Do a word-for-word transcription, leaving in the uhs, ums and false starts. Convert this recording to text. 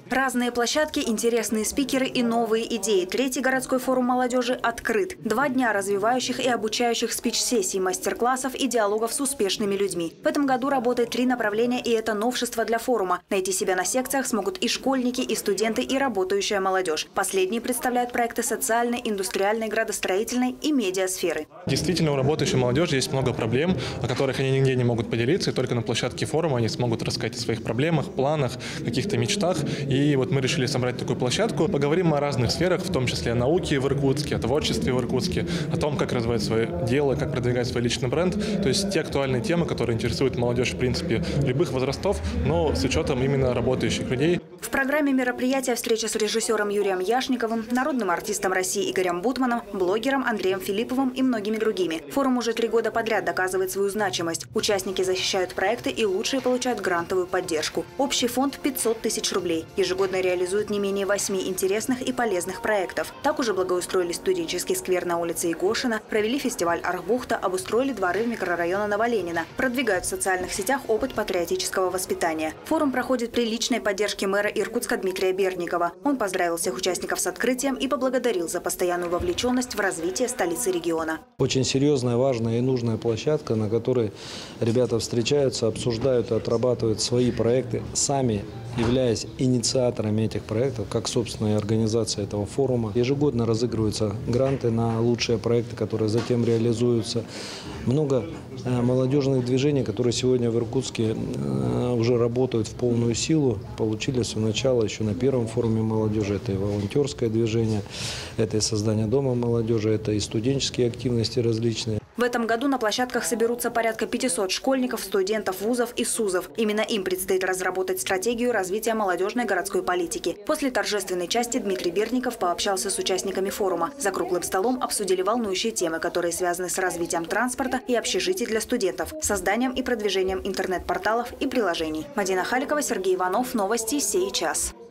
Разные площадки, интересные спикеры и новые идеи. Третий городской форум молодежи открыт. Два дня развивающих и обучающих спич-сессий, мастер-классов и диалогов с успешными людьми. В этом году работает три направления, и это новшество для форума. Найти себя на секциях смогут и школьники, и студенты, и работающая молодежь. Последние представляют проекты социальной, индустриальной, градостроительной и медиасферы. Действительно, у работающей молодежи есть много проблем, о которых они нигде не могут поделиться, и только на площадке форума они смогут рассказать о своих проблемах, планах, каких-то мечтах. И вот мы решили собрать такую площадку. Поговорим о разных сферах, в том числе о науке в Иркутске, о творчестве в Иркутске, о том, как развивать свое дело, как продвигать свой личный бренд. То есть те актуальные темы, которые интересуют молодежь, в принципе, любых возрастов, но с учетом именно работающих людей. В программе мероприятия встреча с режиссером Юрием Яшниковым, народным артистом России Игорем Бутманом, блогером Андреем Филипповым и многими другими. Форум уже три года подряд доказывает свою значимость. Участники защищают проекты и лучшие получают грантовую поддержку. Общий фонд – пятьсот тысяч рублей. Ежегодно реализуют не менее восьми интересных и полезных проектов. Так уже благоустроили студенческий сквер на улице Егошина, провели фестиваль «Архбухта», обустроили дворы в микрорайоне Новоленина, продвигают в социальных сетях опыт патриотического воспитания. Форум проходит при личной поддержке мэра Иркутска Дмитрия Берникова. Он поздравил всех участников с открытием и поблагодарил за постоянную вовлеченность в развитие столицы региона. Очень серьезная, важная и нужная площадка, на которой ребята встречаются, обсуждают и отрабатывают свои проекты, сами являясь инициаторами этих проектов, как собственная организация этого форума. Ежегодно разыгрываются гранты на лучшие проекты, которые затем реализуются. Много молодежных движений, которые сегодня в Иркутске уже работают в полную силу, получили свое начало еще на первом форуме молодежи. Это и волонтерское движение, это и создание дома молодежи, это и студенческие активности различные. В этом году на площадках соберутся порядка пятисот школьников, студентов, вузов и СУЗов. Именно им предстоит разработать стратегию развития молодежной городской политики. После торжественной части Дмитрий Берников пообщался с участниками форума. За круглым столом обсудили волнующие темы, которые связаны с развитием транспорта и общежитий для студентов, созданием и продвижением интернет-порталов и приложений. Мадина Халикова, Сергей Иванов. Новости сей час.